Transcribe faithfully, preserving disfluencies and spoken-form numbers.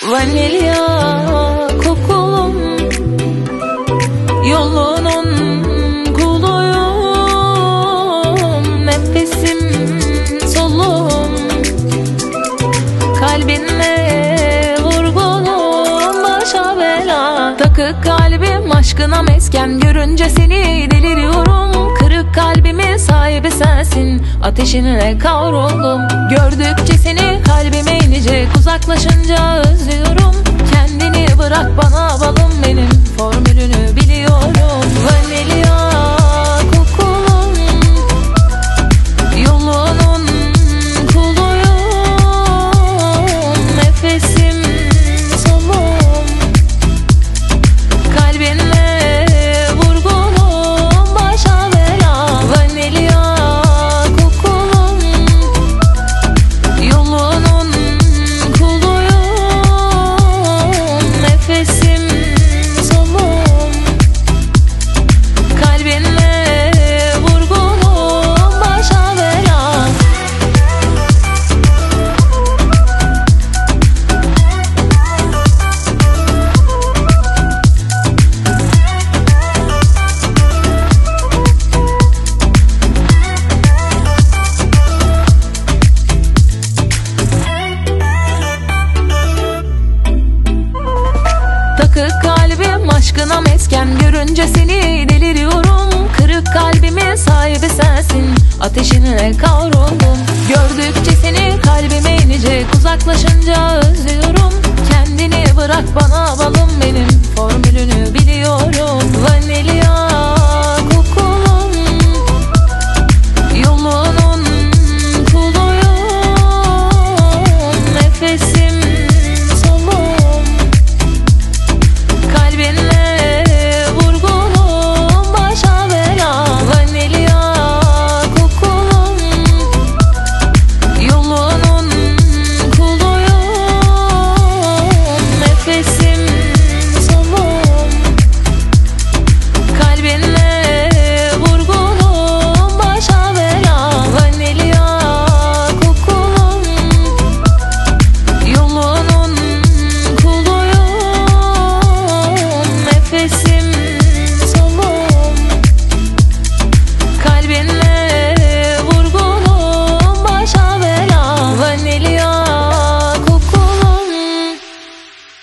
Vanilya kokulum, yolunun kuluyum. Nefesim solum, kalbinle vurgunum. Başa bela takık kalbim, aşkına mesken. Görünce seni deliriyorum. Kırık kalbimin sahibi sensin, ateşinle kavruldum. Gördükçe seni kalbime inecek, uzaklaşınca özlüyorum. Kendini bırak bana balım, benim formülünü biliyorum. Vanilya kokulum, yolunun kuluyum. Nefesim solum, kalbinle vurgunum. Başa bela vanilya kokulum, yolunun kuluyum. Nefesim solum, kalbinle vurgunum. Başa bela. Takık kalbim, aşkına mesken. Görünce seni deliriyorum. Kırık kalbimin sahibi sensin, ateşinle kavruldum. Gördükçe seni kalbime inecek, uzaklaşınca özlüyorum. Kendini bırak bana balım,